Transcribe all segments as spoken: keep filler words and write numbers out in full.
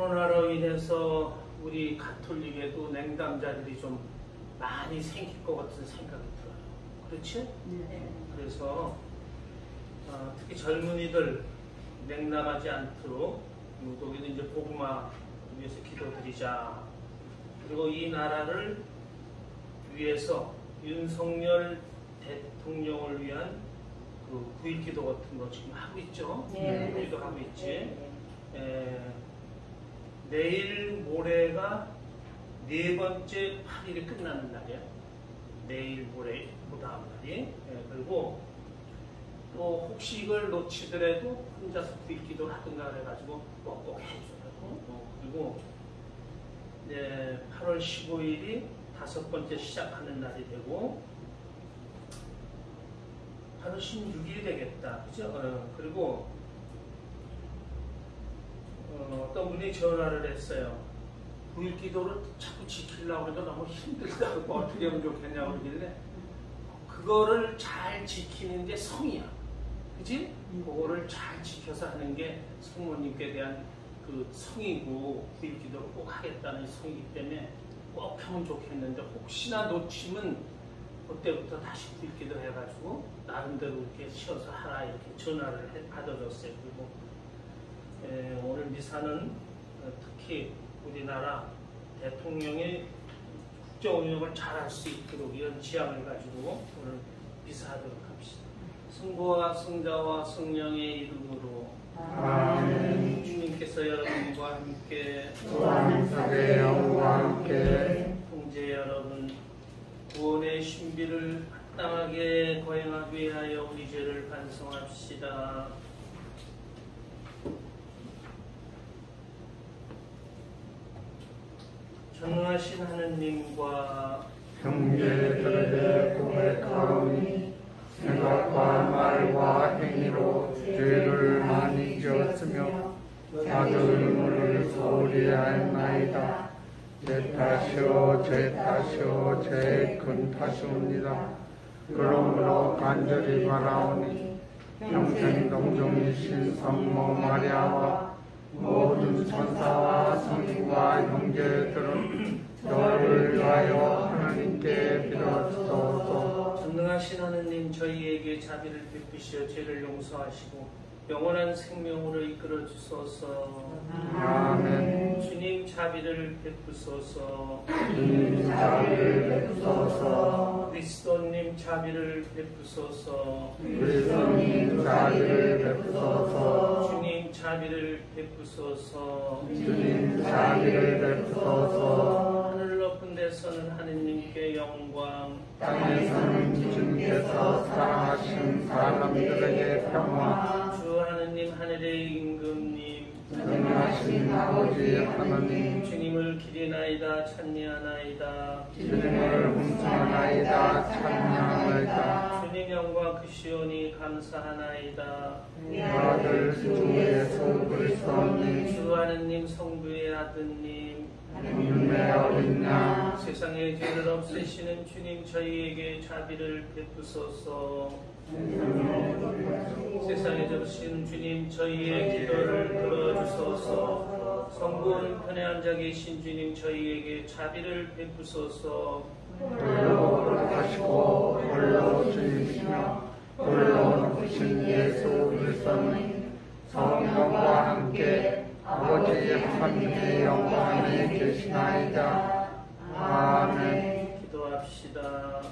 코로나로 인해서 우리 가톨릭에도 냉담자들이 좀 많이 생길 것 같은 생각이 들어요. 그렇지? 네. 그래서 어, 특히 젊은이들 냉담하지 않도록 거기도 이제 복음화 위해서 기도드리자. 그리고 이 나라를 위해서 윤석열 대통령을 위한 그 구일 기도 같은 거 지금 하고 있죠. 네. 우리도 하고 있지. 네. 에, 내일 모레가 네 번째 팔 일이 끝나는 날이야. 내일 모레 그 다음 날이. 에, 그리고 또 혹시 이걸 놓치더라도 혼자서 구일 기도를 하든가 그래가지고 꼭꼭 해줘요. 어, 그리고 이제 팔월 십오일이 다섯 번째 시작하는 날이 되고 팔월 십육일이 되겠다. 그죠? 어, 그리고 어, 어떤 분이 전화를 했어요. 구일 기도를 자꾸 지키려고 해도 너무 힘들다고 어떻게 하면 좋겠냐고 그러길래 그거를 잘 지키는 게 성이야. 그치? 그거를 잘 지켜서 하는 게 성모님께 대한 그 성이고 구일 기도를 꼭 하겠다는 성이기 때문에 꼭 하면 좋겠는데 혹시나 놓치면 그때부터 다시 구일 기도 해가지고 나름대로 이렇게 쉬어서 하라 이렇게 전화를 해, 받아줬어요. 그리고 에, 오늘 미사는 특히 우리나라 대통령이 국정 운영을 잘할 수 있도록 이런 지향을 가지고 오늘 미사하도록 합시다. 성부와 성자와 성령의 이름으로 아멘. 주님께서 여러분과 함께 또한 사의 영과 함께 형제 여러분 구원의 신비를 합당하게 거행하기 위하여 우리 죄를 반성합시다. 전능하신 하느님과 형제들에게 고백하오니 생각과 말과 행위로 죄를 많이 지었으며 자주 눈물을 소홀히 하였나이다. 제 탓이요 제 탓이요 제 큰 탓이옵니다. 그러므로 간절히 바라오니 평생 동정이신 성모 마리아와 모든 천사와 성인과 형제들은 저를 위하여 하나님께 빌어주소서. 전능하신 하느님 저희에게 자비를 베푸시어 죄를 용서하시고 영원한 생명으로 이끌어 주소서. 아멘. 주님 자비를 베푸소서. 주님 자비를 베푸소서. 그리스도님 자비를 베푸소서. 그리스도님 자비를 베푸소서. 주님 자비를 베푸소서. 주님 자비를 베푸소서. 하늘 높은 데서는 하느님께 영광, 땅에서는 주님께서 사랑하신 사람들에게 평화. 주 하느님 하늘의 임금님, 전능하신 아버지 하나님, 주님을 기리나이다 찬미하나이다. 주님을 흠송하나이다 찬양하나이다. 주님 영광 크시오니 감사하나이다. 내 아들 주 예수 그리스도님, 주 하느님 성부의 아드님, 하느님의 어린 양, 세상의 죄를 없애시는 주님 저희에게 자비를 베푸소서. 세상에 접으신 주님 저희의 기도를 들어주소서. 성부 편에 앉아 계신 주님 저희에게 자비를 베푸소서. 홀로 거룩하시고 홀로 주이시며 홀로 높으신 예수 그리스도님, 성령과 함께 아버지 하나님의 영광에 계시나이다. 아멘. 기도합시다.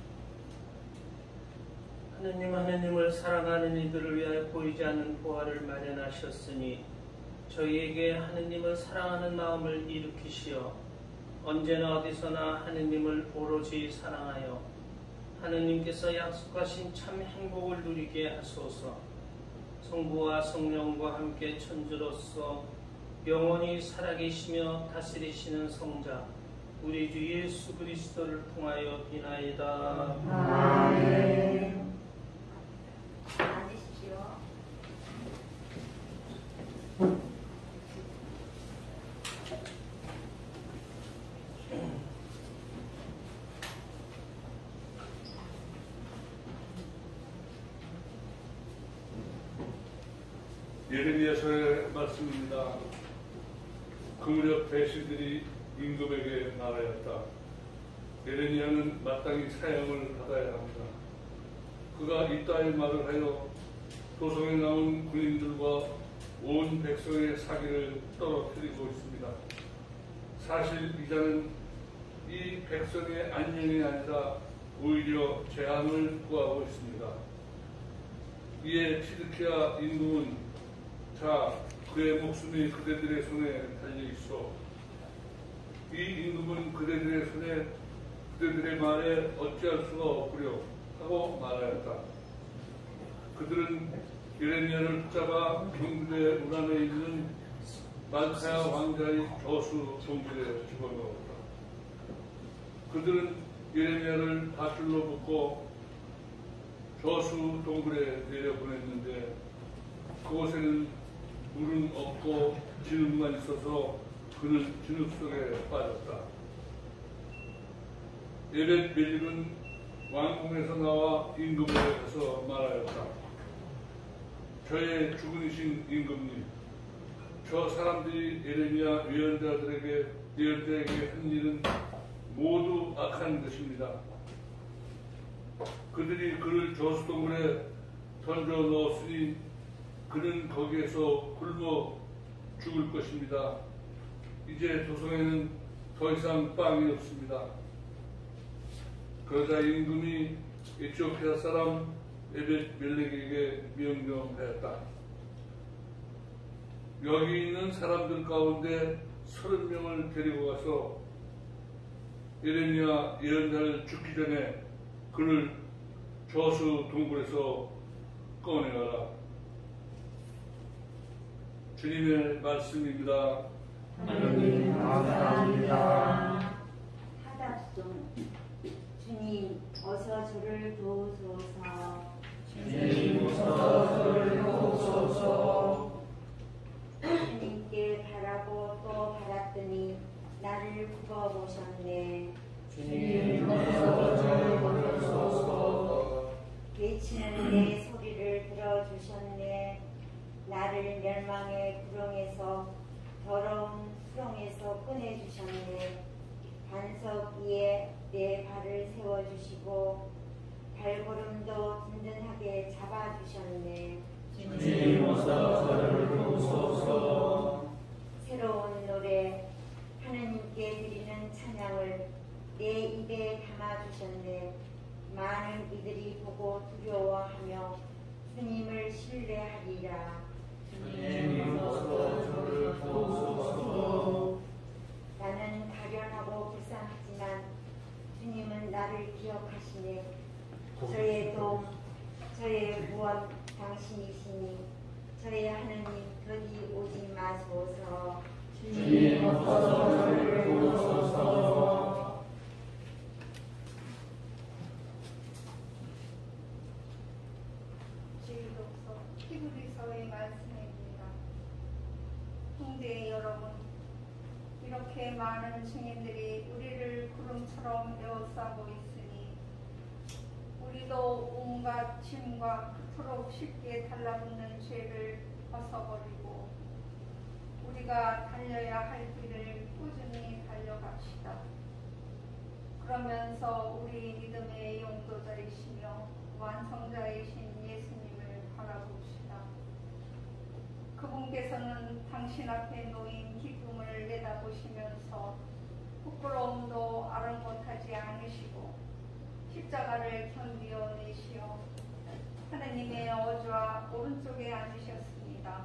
하느님 하느님을 사랑하는 이들을 위하여 보이지 않는 보화를 마련하셨으니 저희에게 하느님을 사랑하는 마음을 일으키시어 언제나 어디서나 하느님을 오로지 사랑하여 하느님께서 약속하신 참 행복을 누리게 하소서. 성부와 성령과 함께 천주로서 영원히 살아계시며 다스리시는 성자 우리 주 예수 그리스도를 통하여 비나이다. 아멘. 앉으십시오. 예레미야서의 말씀입니다. 그 무렵 대신들이 임금에게 말하였다. 예레미야는 마땅히 사형을 받아야 합니다. 그가 이따의 말을 하여 도성에 나온 군인들과 온 백성의 사기를 떨어뜨리고 있습니다. 사실 이자는 이 백성의 안녕이 아니라 오히려 재앙을 구하고 있습니다. 이에 시드키야 임금은 자, 그의 목숨이 그대들의 손에 달려있어. 이 임금은 그대들의 손에 그대들의 말에 어찌할 수가 없구려 하고 말하였다. 그들은 예레미야를 붙잡아 빙그레 우란에 있는 말카야 왕자의 저수 동굴에 집어넣었다. 그들은 예레미야를 밧줄로 묶고 저수 동굴에 내려보냈는데 그곳에는 물은 없고 진흙만 있어서 그는 진흙 속에 빠졌다. 에벳 멜릭은 왕궁에서 나와 임금에게 가서 말하였다. 저의 주군이신 임금님, 저 사람들이 예레미야 예언자들에게 예언자에게 한 일은 모두 악한 것입니다. 그들이 그를 저수동굴에 던져 넣었으니 그는 거기에서 굶어 죽을 것입니다. 이제 도성에는 더 이상 빵이 없습니다. 그러자 임금이 에티오피아 사람 에벳 멜렉에게 명령하였다. 여기 있는 사람들 가운데 서른 명을 데리고 가서 예레미야 예언자를 죽기 전에 그를 저수 동굴에서 꺼내와라. 주님의 말씀입니다. 하나님 감사합니다. 하답송. 주님 어서 저를 도우소서. 주님 어서 저를 도우소서. 주님께 바라고 또 바랐더니 나를 굽어보셨네. 주님 어서 저를 보소서. 외치는 내 소리를 들어주셨네. 나를 멸망의 구렁에서 더러운 수렁에서 꺼내주셨네. 반석 위에 내 발을 세워주시고 발걸음도 든든하게 잡아주셨네. 주님 어서 저를 도우소서. 새로운 노래 하느님께 드리는 찬양을 내 입에 담아주셨네. 많은 이들이 보고 두려워하며 주님을 신뢰하리라. 주님 어서 저를 도우소서. 나는 가련하고 불쌍하지만 주님은 나를 기억하시네. 저의 도움, 저의 구원 당신이시니 저의 하느님 더디 오지 마소서. 주님 어서 저를 도우소서. 주일독서 히브리서의 말씀입니다. 형제 여러분, 이렇게 많은 증인들이 우리를 구름처럼 에워싸고 있으니 우리도 온갖 짐과 그토록 쉽게 달라붙는 죄를 벗어버리고 우리가 달려야 할 길을 꾸준히 달려갑시다. 그러면서 우리 믿음의 용도자이시며 완성자이신 예수님을 바라봅시다. 그분께서는 당신 앞에 놓인 기쁨을 내다보시면서 부끄러움도 아랑곳하지 않으시고 십자가를 견디어 내시어 하느님의 어좌 오른쪽에 앉으셨습니다.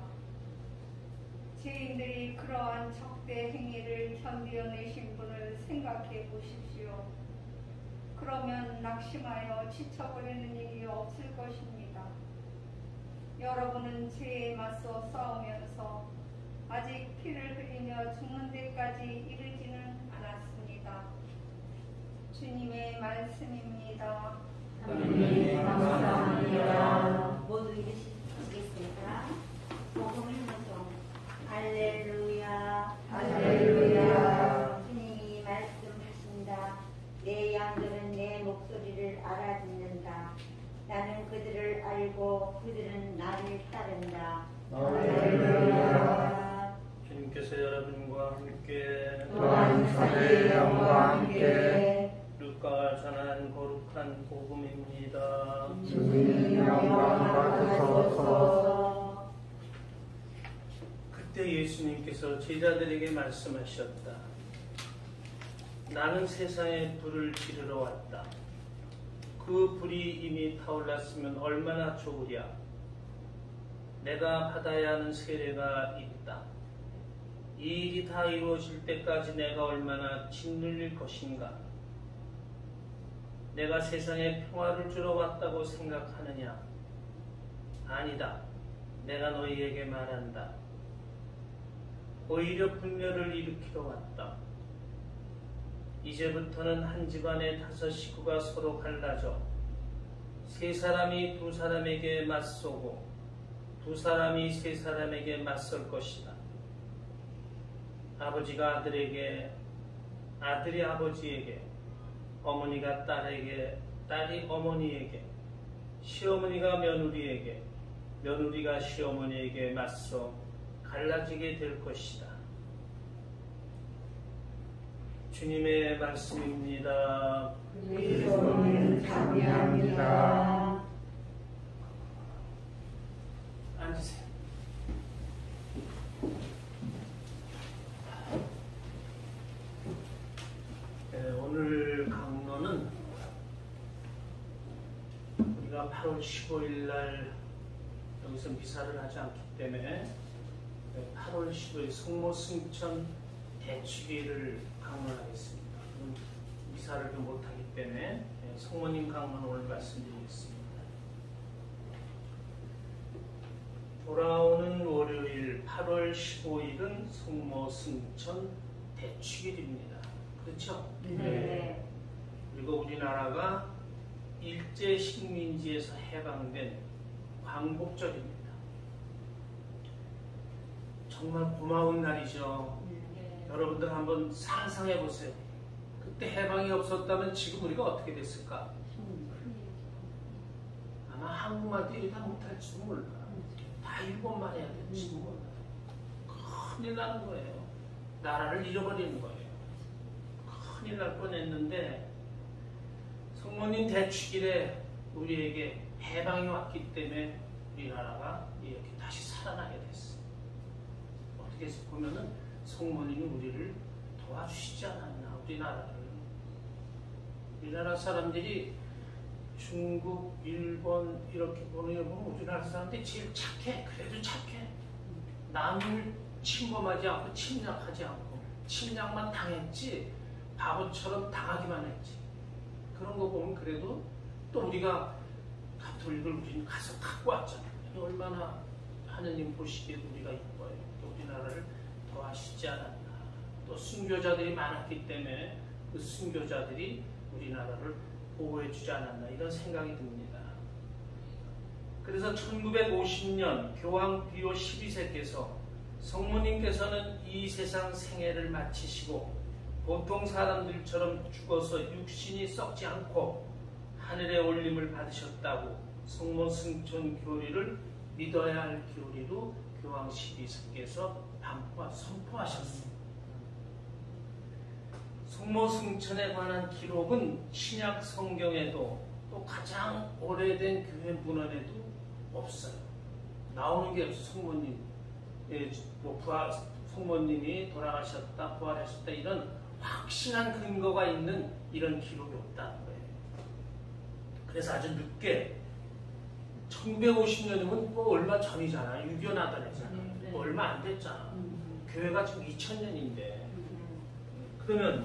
죄인들이 그러한 적대 행위를 견디어 내신 분을 생각해 보십시오. 그러면 낙심하여 지쳐버리는 일이 없을 것입니다. 여러분은 죄에 맞서 싸우면서 아직 피를 흘리며 죽는 데까지 이르지는 않았습니다. 주님의 말씀입니다. 하나님 감사합니다. 모두 읽으시겠습니다. 복음을 모종 할렐루야 할렐루야. 주님이 말씀하신다. 내 양들은 내 목소리를 알아듣는다. 나는 그들을 알고 그들은 나를 따른다. 할렐루야. 주님께서 여러분과 함께 또한 사제의 영과 함께 루카가 전한 거룩한 복음입니다. 주님 영광 받으소서. 그때 예수님께서 제자들에게 말씀하셨다. 나는 세상에 불을 지르러 왔다. 그 불이 이미 타올랐으면 얼마나 좋으랴. 내가 받아야 하는 세례가 있다. 이 일이 다 이루어질 때까지 내가 얼마나 짓눌릴 것인가. 내가 세상에 평화를 주러 왔다고 생각하느냐? 아니다. 내가 너희에게 말한다. 오히려 분열을 일으키러 왔다. 이제부터는 한 집안의 다섯 식구가 서로 갈라져 세 사람이 두 사람에게 맞서고 두 사람이 세 사람에게 맞설 것이다. 아버지가 아들에게, 아들이 아버지에게, 어머니가 딸에게, 딸이 어머니에게, 시어머니가 며느리에게, 며느리가 시어머니에게 맞서 갈라지게 될 것이다. 주님의 말씀입니다. 그리스도를 찬미합니다. 앉으세요. 네, 오늘 강론은 우리가 팔월 십오일 날 여기서 미사를 하지 않기 때문에 팔월 십오일 성모승천 대축일을 강론하겠습니다. 미사를 못하기 때문에 성모님 강론 오늘 말씀드리겠습니다. 돌아오는 월요일 팔월 십오일은 성모승천 대축일입니다. 그렇죠? 네. 그리고 우리나라가 일제 식민지에서 해방된 광복절입니다. 정말 고마운 날이죠. 네. 여러분들 한번 상상해 보세요. 그때 해방이 없었다면 지금 우리가 어떻게 됐을까? 아마 한국말도 이리 다 못할지도 몰라. 다 일본만 해야 될지도 몰라. 큰일 나는 거예요. 나라를 잃어버리는 거예요. 큰일 날 뻔했는데 성모님 대축일에 우리에게 해방이 왔기 때문에 우리나라가 이렇게 다시 살아나게 됐어요. 어떻게 보면은 성모님이 우리를 도와주시지 않았나, 우리나라를. 우리나라 사람들이 중국, 일본 이렇게 보는 거 보면 우리나라 사람들이 제일 착해. 그래도 착해. 남을 침범하지 않고 침략하지 않고 침략만 당했지 바보처럼 당하기만 했지. 그런 거 보면 그래도 또 우리가 가톨릭을 우리는 가서 갖고 왔잖아요. 얼마나 하느님 보시기에 우리가 이뻐요. 또 우리나라를 도와주시지 않았나. 또 순교자들이 많았기 때문에 그 순교자들이 우리나라를 보호해주지 않았나 이런 생각이 듭니다. 그래서 천구백오십 년 교황 비오 십이세께서 성모님께서는 이 세상 생애를 마치시고 보통 사람들처럼 죽어서 육신이 썩지 않고 하늘에 올림을 받으셨다고 성모승천 교리를 믿어야 할 교리로 교황 십이세께서 선포하셨습니다. 성모승천에 관한 기록은 신약 성경에도 또 가장 오래된 교회 문헌에도 없어요. 나오는 게 없어요. 성모님, 예, 뭐 부활, 성모님이 돌아가셨다, 부활하셨다 이런 확실한 근거가 있는 이런 기록이 없다는 거예요. 그래서 아주 늦게 천구백오십 년이면 뭐 얼마 전이잖아. 유교 나달이잖아. 네. 뭐 얼마 안 됐잖아. 음. 교회가 지금 이천 년인데 음. 그러면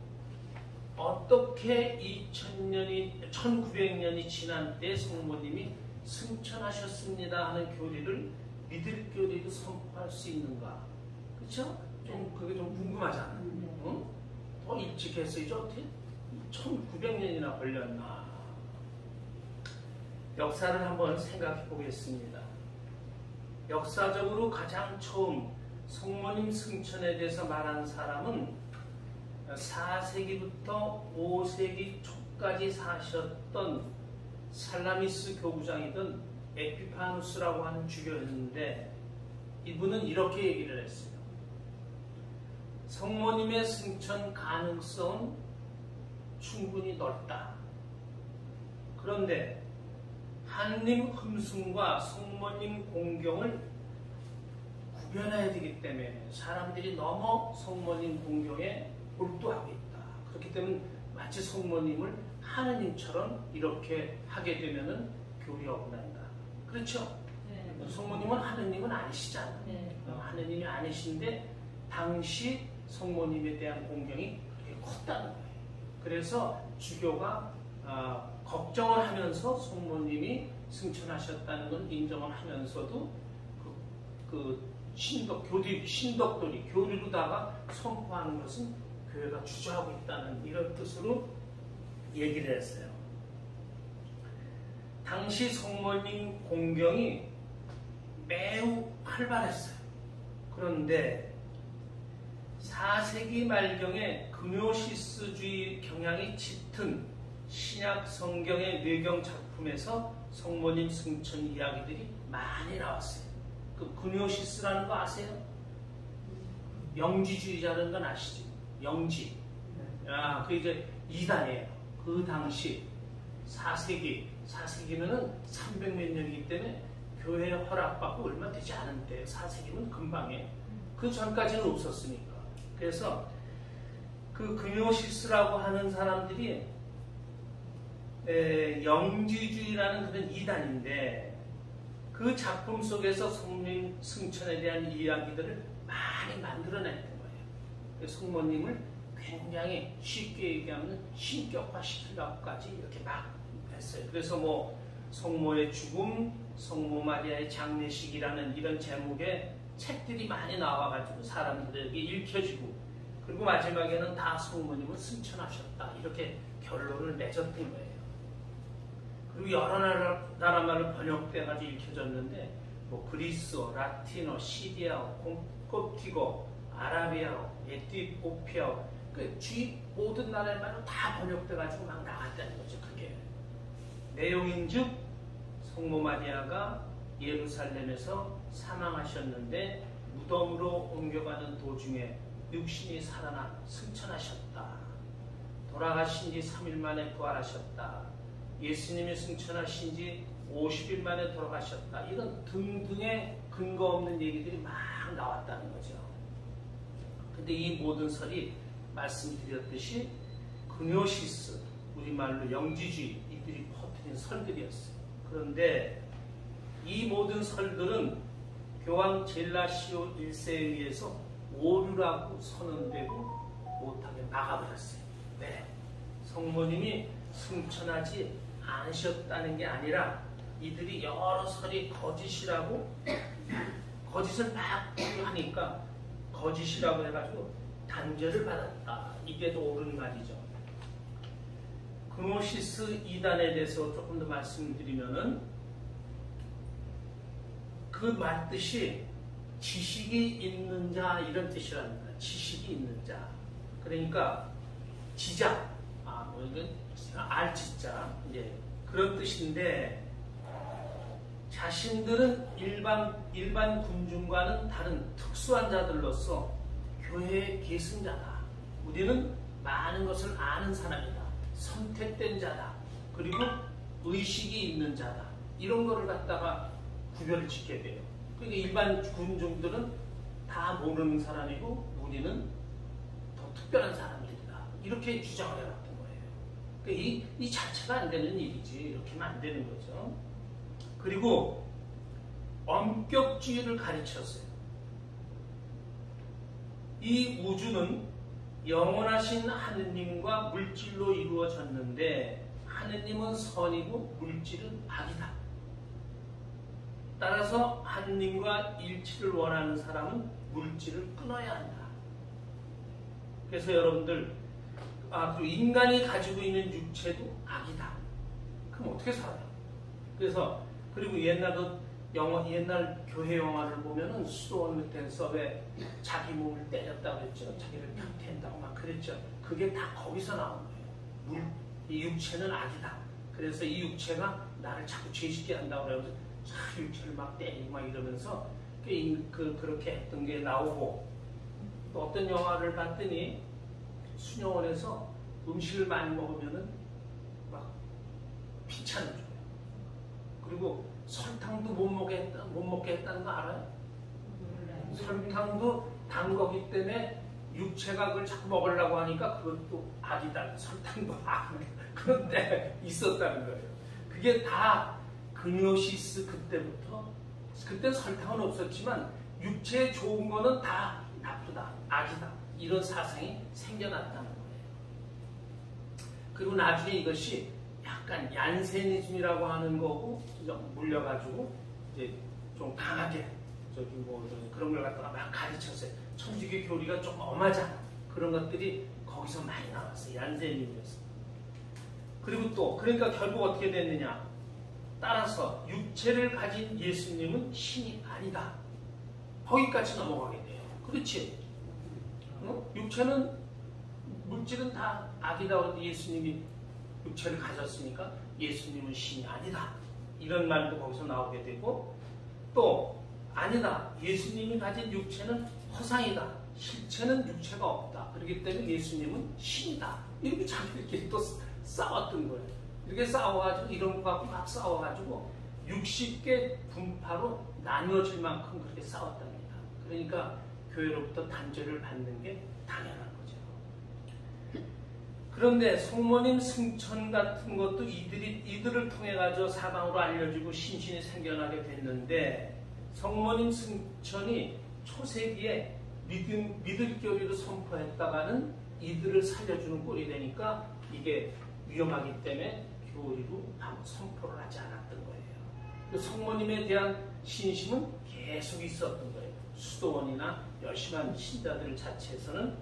어떻게 이천 년이 천구백 년이 지난 때 성모님이 승천하셨습니다 하는 교리를 믿을 교리로 선포할 수 있는가? 그렇죠? 좀 그게 좀 궁금하잖아. 음. 응? 더 일찍 했어야지 어떻게 천구백 년이나 걸렸나? 역사를 한번 생각해 보겠습니다. 역사적으로 가장 처음 성모님 승천에 대해서 말한 사람은 사 세기부터 오 세기 초까지 사셨던 살라미스 교구장이던 에피파누스라고 하는 주교였는데 이분은 이렇게 얘기를 했어요. 성모님의 승천 가능성은 충분히 넓다. 그런데 하느님 흠숭과 성모님 공경을 구별해야 되기 때문에 사람들이 너무 성모님 공경에 몰두하고 있다. 그렇기 때문에 마치 성모님을 하느님처럼 이렇게 하게 되면은 교리 어긋난다. 그렇죠? 네. 성모님은 하느님은 아니시잖아요. 네. 하느님이 아니신데 당시 성모님에 대한 공경이 그렇게 컸다는 거예요. 그래서 주교가 아, 걱정을 하면서 성모님이 승천하셨다는 건 인정을 하면서도 그, 그 신덕, 교리, 신덕들이 교리로다가 선포하는 것은 교회가 주저하고 있다는 이런 뜻으로 얘기를 했어요. 당시 성모님 공경이 매우 활발했어요. 그런데 사 세기 말경에 그노시스주의 경향이 짙은 신약 성경의 뇌경 작품에서 성모님 승천 이야기들이 많이 나왔어요. 그 그노시스라는 거 아세요? 영지주의자라는 건 아시죠? 영지. 아, 그 이제 이단이에요. 그 당시 사 세기, 사 세기면은 삼백 몇 년이기 때문에 교회 허락받고 얼마 되지 않은 때, 사 세기면 금방에. 그 전까지는 없었으니까. 그래서 그 그노시스라고 하는 사람들이 에, 영지주의라는 그런 이단인데 그 작품 속에서 성모님 승천에 대한 이야기들을 많이 만들어냈던 거예요. 성모님을 굉장히 쉽게 얘기하면 신격화 시키려고까지 이렇게 막 했어요. 그래서 뭐 성모의 죽음, 성모 마리아의 장례식이라는 이런 제목의 책들이 많이 나와가지고 사람들에게 읽혀지고, 그리고 마지막에는 다 성모님을 승천하셨다 이렇게 결론을 맺었던 거예요. 그리고 여러 나라, 나라 말로 번역돼가지고 읽혀졌는데 뭐 그리스어, 라틴어, 시리아어, 콥티거, 아라비아어, 에티오피아어, 그 주위 모든 나라의 말로 다 번역돼가지고 막 나갔다는 거죠. 그게 내용인즉 성모 마리아가 예루살렘에서 사망하셨는데 무덤으로 옮겨가는 도중에 육신이 살아나 승천하셨다. 돌아가신 지 삼 일 만에 부활하셨다. 예수님이 승천하신 지 오십 일 만에 돌아가셨다. 이런 등등의 근거 없는 얘기들이 막 나왔다는 거죠. 근데 이 모든 설이 말씀드렸듯이 그노시스, 우리말로 영지주의, 이들이 퍼뜨린 설들이었어요. 그런데 이 모든 설들은 교황 젤라시오 일 세에 의해서 오류라고 선언되고 못하게 막아버렸어요. 네. 성모님이 승천하지 않으셨다는 게 아니라 이들이 여러 설이 거짓이라고 거짓을 막 하니까 거짓이라고 해가지고 단죄를 받았다. 이게 더 옳은 말이죠. 그노시스 이단에 대해서 조금 더 말씀드리면은 그 말 뜻이 지식이 있는 자 이런 뜻이랍니다. 지식이 있는 자. 그러니까 지자, 아, 뭐 이건 알지자, 이제 그런 뜻인데 자신들은 일반 일반 군중과는 다른 특수한 자들로서 교회의 계승자다. 우리는 많은 것을 아는 사람이다. 선택된 자다. 그리고 의식이 있는 자다. 이런 거를 갖다가 구별을 짓게 돼요. 그러니까 일반 군중들은 다 모르는 사람이고 우리는 더 특별한 사람들이다. 이렇게 주장을 해왔던 거예요. 그러니까 이, 이 자체가 안 되는 일이지. 이렇게 하면 안 되는 거죠. 그리고 엄격주의를 가르쳤어요. 이 우주는 영원하신 하느님과 물질로 이루어졌는데 하느님은 선이고 물질은 악이다. 따라서 하느님과 일치를 원하는 사람은 물질을 끊어야 한다. 그래서 여러분들, 아, 그리고 인간이 가지고 있는 육체도 악이다. 그럼 어떻게 살아요? 그래서 그리고 옛날 그 영화, 옛날 교회 영화를 보면은 수도원 댄서에 자기 몸을 때렸다고 그랬죠. 자기를 펴댄다고 막 그랬죠. 그게 다 거기서 나온 거예요. 물, 이 육체는 악이다. 그래서 이 육체가 나를 자꾸 죄짓게 한다고 그러면서 자, 육체를 막 때리고 막 이러면서 그, 그, 그렇게 했던 게 나오고, 또 어떤 영화를 봤더니 수녀원에서 음식을 많이 먹으면은 막 피찬을 줘요. 그리고 설탕도 못 먹게, 했다, 못 먹게 했다는 거 알아요? 설탕도 단 거기 때문에 육체가 그걸 자꾸 먹으려고 하니까 그것도 악이다. 설탕도 악. 그런 때 있었다는 거예요. 그게 다 그노시스 그때부터, 그때 설탕은 없었지만 육체에 좋은 거는 다 나쁘다, 악이다. 이런 사상이 생겨났다는 거예요. 그리고 나중에 이것이 약간 얀세니즘이라고 하는 거고 물려가지고 이제 좀 강하게 저기 뭐 그런 걸 갖다가 막 가르쳤어요. 천주교 교리가 좀 엄하잖아. 그런 것들이 거기서 많이 나왔어요. 얀세니즘에서. 그리고 또 그러니까 결국 어떻게 됐느냐? 따라서 육체를 가진 예수님은 신이 아니다. 거기까지 넘어가게 돼요. 그렇지? 어? 육체는 물질은 다 악이다. 예수님이 육체를 가졌으니까 예수님은 신이 아니다. 이런 말도 거기서 나오게 되고 또 아니다. 예수님이 가진 육체는 허상이다. 실체는 육체가 없다. 그렇기 때문에 예수님은 신이다. 이렇게 자기들끼리 또 싸웠던 거예요. 이렇게 싸워가지고 이런 거 갖고 막 싸워가지고 육십 개 분파로 나뉘어질 만큼 그렇게 싸웠답니다. 그러니까 교회로부터 단죄를 받는 게 당연한 거죠. 그런데 성모님 승천 같은 것도 이들이, 이들을 통해 가지고 사방으로 알려지고 신신이 생겨나게 됐는데 성모님 승천이 초세기에 믿음, 믿을 교리를 선포했다가는 이들을 살려주는 꼴이 되니까 이게 위험하기 때문에 교리로 선포를 하지 않았던 거예요. 성모님에 대한 신심은 계속 있었던 거예요. 수도원이나 열심한 신자들 자체에서는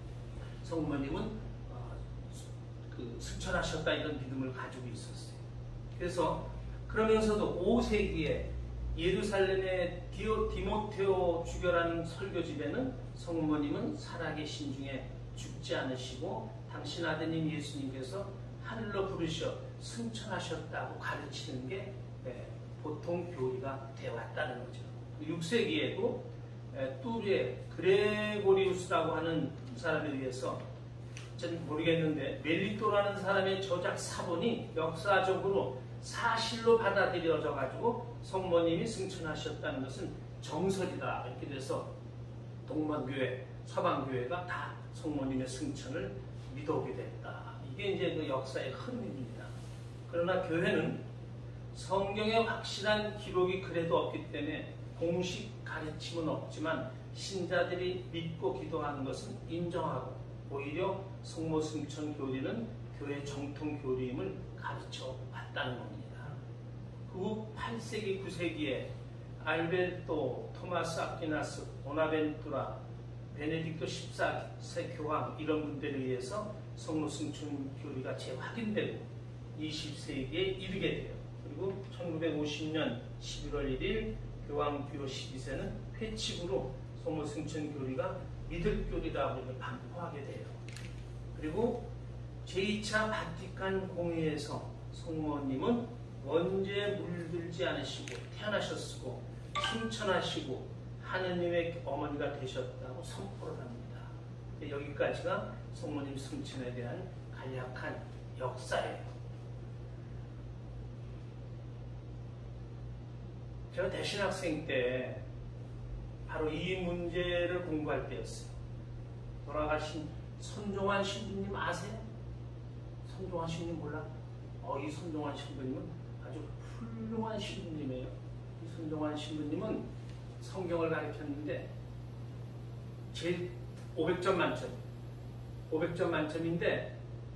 성모님은 어, 그 승천하셨다 이런 믿음을 가지고 있었어요. 그래서 그러면서도 오 세기에 예루살렘의 디모테오 주교라는 설교집에는 성모님은 살아계신 중에 죽지 않으시고 당신 아드님 예수님께서 하늘로 부르셔 승천하셨다고 가르치는 게 네, 보통 교리가 되어왔다는 거죠. 육 세기에도 뚜르의 그레고리우스라고 하는 사람에 의해서 전 모르겠는데 멜리토라는 사람의 저작 사본이 역사적으로 사실로 받아들여져 가지고 성모님이 승천하셨다는 것은 정설이다 이렇게 돼서 동방교회, 서방교회가 다 성모님의 승천을 믿어오게 됐다. 이게 이제 그 역사의 흐름입니다. 그러나 교회는 성경에 확실한 기록이 그래도 없기 때문에 공식 가르침은 없지만 신자들이 믿고 기도하는 것은 인정하고 오히려 성모 승천 교리는 교회 정통 교리임을 가르쳐 왔다는 겁니다. 그 후 팔 세기, 구 세기에 알베르토, 토마스 아퀴나스, 보나벤투라, 베네딕토 십사 세 교황 이런 분들에 의해서 성모 승천 교리가 재확인되고 이십 세기에 이르게 돼요. 그리고 천구백오십 년 십일월 일일 교황 비오 십이 세는 회칙으로 성모 승천 교리가 믿을 교리라고 반포하게 돼요. 그리고 제이 차 바티칸 공의에서 성모님은 원죄에 물들지 않으시고 태어나셨고 승천하시고 하느님의 어머니가 되셨다고 선포를 합니다. 여기까지가 성모님 승천에 대한 간략한 역사예요. 제가 대신학생 때 바로 이 문제를 공부할 때였어요. 돌아가신 손종환 신부님 아세요? 손종환 신부님 몰라? 어, 이 손종환 신부님은 아주 훌륭한 신부님이에요. 이 손종환 신부님은 성경을 가르쳤는데 제일 오백 점 만점. 오백 점 만점인데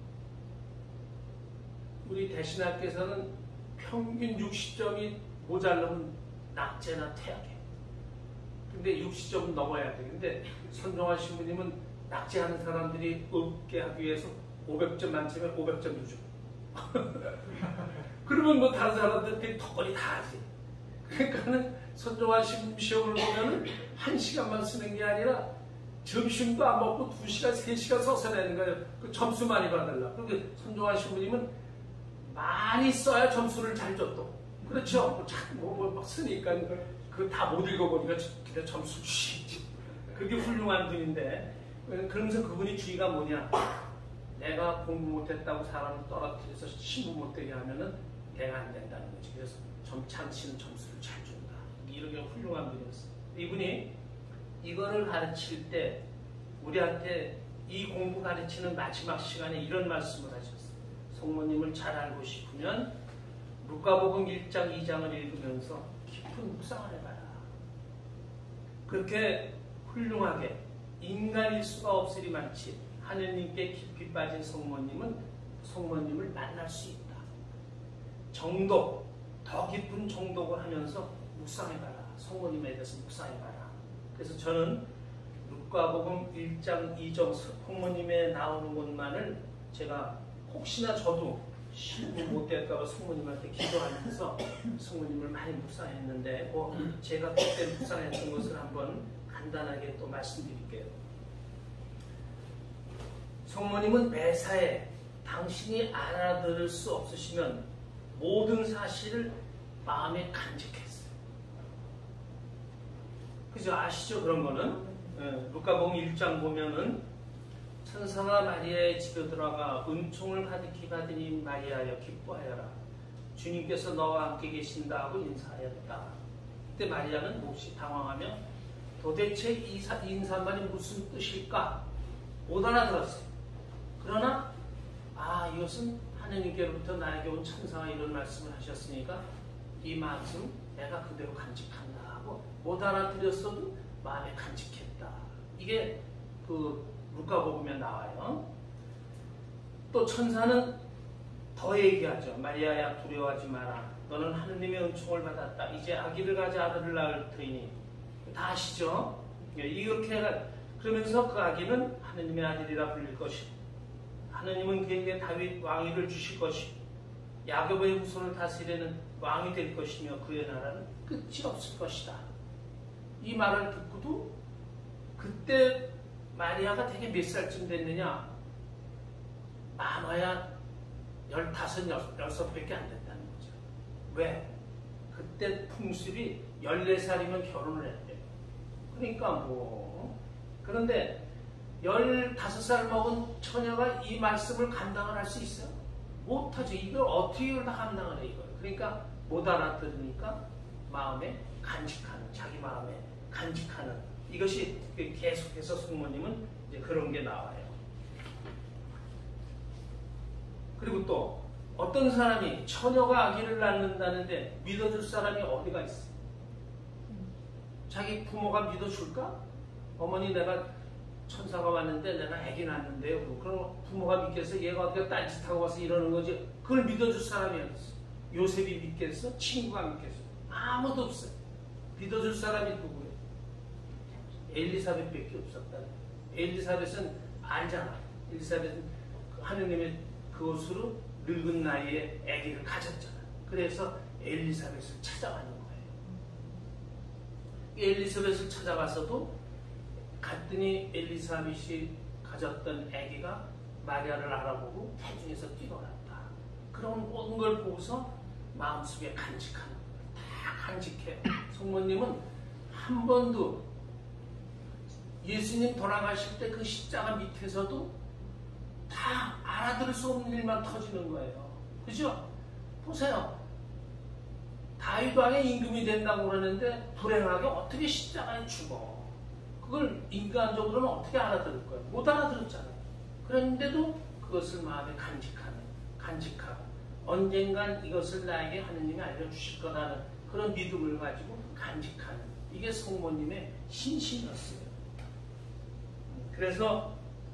우리 대신학교에서는 평균 육십 점이 모자르면 낙제나 퇴학해. 근데 육십 점은 넘어야 돼. 근데 손종환 신부님은 낙제하는 사람들이 없게 하기 위해서 오백 점 만점에 오백 점도 줘. 그러면 뭐 다른 사람들끼리 덕거리 다 하지. 그러니까는 손종환 신부님 시험을 보면은 한 시간만 쓰는 게 아니라 점심도 안 먹고 두 시간, 세 시간 써서 내는 거예요. 그 점수 많이 받으려고. 그런데 손종환 신부님은 많이 써야 점수를 잘 줬또. 그렇죠? 뭐, 뭐, 뭐, 막 쓰니까 그 다 못 읽어보니까 그냥 점수 주시지. 그게 훌륭한 분인데, 그러면서 그분이 주의가 뭐냐? 내가 공부 못했다고 사람을 떨어뜨려서 신부 못되게 하면은 내가 안 된다는 거지. 그래서 점찬치는 점수를 잘 준다. 이렇게 훌륭한 분이었어. 이분이 이거를 가르칠 때 우리한테 이 공부 가르치는 마지막 시간에 이런 말씀을 하셨어요. 성모님을 잘 알고 싶으면 루카복음 일 장 이 장을 읽으면서 깊은 묵상을 해봐라. 그렇게 훌륭하게 인간일 수가 없으리만치 하느님께 깊이 빠진 성모님은 성모님을 만날 수 있다. 정독, 더 깊은 정독을 하면서 묵상해봐라. 성모님에 대해서 묵상해봐라. 그래서 저는 루카복음 일 장 이 장 성모님에 나오는 것만을 제가 혹시나 저도 신부 못될까봐 성모님한테 기도하면서 성모님을 많이 묵상했는데, 뭐 제가 그때 묵상했던 것을 한번 간단하게 또 말씀드릴게요. 성모님은 매사에 당신이 알아들을 수 없으시면 모든 사실을 마음에 간직했어요. 그죠? 아시죠? 그런 거는? 예, 루카복음 일 장 보면은 천사가 마리아의 집에 들어가 은총을 가득히 받으니 마리아여 기뻐하여라. 주님께서 너와 함께 계신다 하고 인사하였다. 그때 마리아는 몹시 당황하며 도대체 이 인사말이 무슨 뜻일까? 못 알아들었어요. 그러나 아, 이것은 하느님께로부터 나에게 온 천사가 이런 말씀을 하셨으니까 이 말씀 내가 그대로 간직한다 하고 못 알아들었어도 마음에 간직했다. 이게 그 루카복음에 나와요. 또 천사는 더 얘기하죠. 마리아야 두려워하지 마라. 너는 하느님의 은총을 받았다. 이제 아기를 가져 아들을 낳을 터이니. 다 아시죠? 이렇게 그러면서 그 아기는 하느님의 아들이라 불릴 것이고 하느님은 그에게 다윗 왕위를 주실 것이고 야곱의 후손을 다스리는 왕이 될 것이며 그의 나라는 끝이 없을 것이다. 이 말을 듣고도 그때 마리아가 되게 몇 살쯤 됐느냐? 많아야 열다섯, 여섯밖에 안 됐다는 거죠. 왜? 그때 풍습이 열네 살이면 결혼을 했대요. 그러니까 뭐. 그런데 열다섯 살 먹은 처녀가 이 말씀을 감당을 할 수 있어요? 못하죠. 이걸 어떻게 이걸 다 감당을 해, 이걸. 그러니까 못 알아들으니까 마음에 간직하는, 자기 마음에 간직하는. 이것이 계속해서 성모님은 이제 그런 게 나와요. 그리고 또 어떤 사람이 처녀가 아기를 낳는다는데 믿어줄 사람이 어디가 있어? 자기 부모가 믿어줄까? 어머니 내가 천사가 왔는데 내가 아기 낳는데요. 그럼 부모가 믿겠어? 얘가 어떻게 딴짓하고 와서 이러는 거지? 그걸 믿어줄 사람이 어딨어? 요셉이 믿겠어? 친구가 믿겠어? 아무도 없어요. 믿어줄 사람이 누구예요? 엘리사벳밖에 없었다. 엘리사벳은 알잖아. 엘리사벳은 하느님의 그것으로 늙은 나이에 아기를 가졌잖아. 그래서 엘리사벳을 찾아가는 거예요. 엘리사벳을 찾아가서도 갔더니 엘리사벳이 가졌던 아기가 마리아를 알아보고 태중에서 뛰어났다. 그런 모든 걸 보고서 마음속에 간직하는 거예요. 다 간직해. 성모님은 한 번도 예수님 돌아가실 때 그 십자가 밑에서도 다 알아들을 수 없는 일만 터지는 거예요. 그죠? 보세요. 다윗 왕의 임금이 된다고 그러는데 불행하게 어떻게 십자가에 죽어? 그걸 인간적으로는 어떻게 알아들을 거예요? 못 알아들었잖아요. 그런데도 그것을 마음에 간직하는, 간직하고 언젠간 이것을 나에게 하느님이 알려주실 거라는 그런 믿음을 가지고 간직하는 이게 성모님의 신심이었어요. 그래서